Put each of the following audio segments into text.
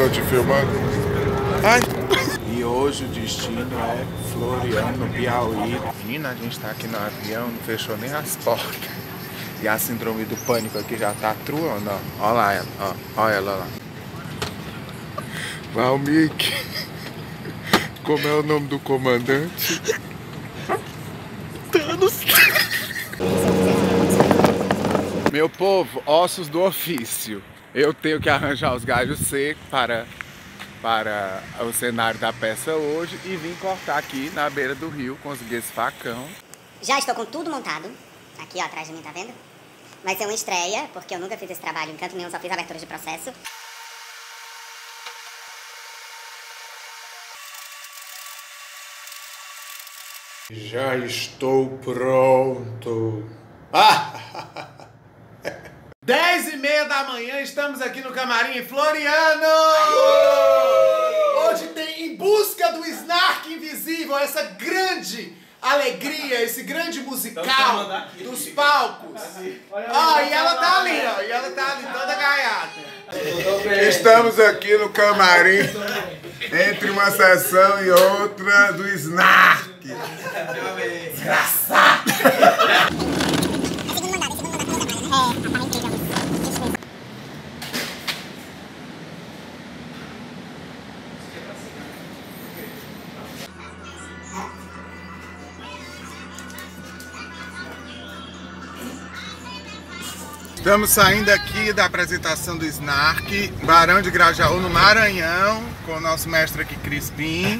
Tô te filmando. Ai! E hoje o destino é Floriano, no Piauí. Menina, a gente tá aqui no avião, não fechou nem as portas. E a síndrome do pânico aqui já tá truando, ó. Olha lá ela, ó. Olha ela lá. Valmik. Como é o nome do comandante? Thanos. Meu povo, ossos do ofício. Eu tenho que arranjar os galhos secos para o cenário da peça hoje e vim cortar aqui na beira do rio, consegui esse facão. Já estou com tudo montado. Aqui, ó, atrás de mim, tá vendo? Vai ser uma estreia, porque eu nunca fiz esse trabalho em canto nenhum, só fiz abertura de processo. Já estou pronto. 10h30 da manhã, estamos aqui no camarim em Floriano! Hoje tem Em Busca do Snark Invisível, essa grande alegria, esse grande musical dos palcos. Ó, e ela tá ali, ó, e ela tá ali toda gaiata. Estamos aqui no camarim, entre uma sessão e outra do Snark. Desgraçado! Estamos saindo aqui da apresentação do Snark, Barão de Grajaú, no Maranhão, com o nosso mestre aqui, Crispim.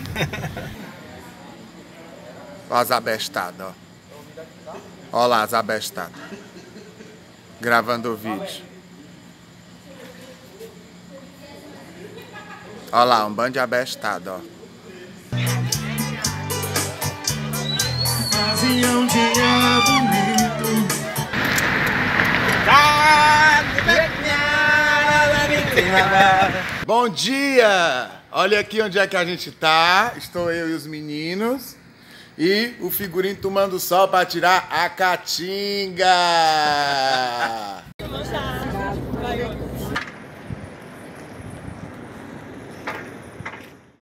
Olha as abestadas, ó. Olha lá as abestadas. Gravando o vídeo. Olha lá, um bando de abestado, ó. Fazia um dia bonito. Bom dia! Olha aqui onde é que a gente tá. Estou eu e os meninos. E o figurino tomando sol para tirar a caatinga.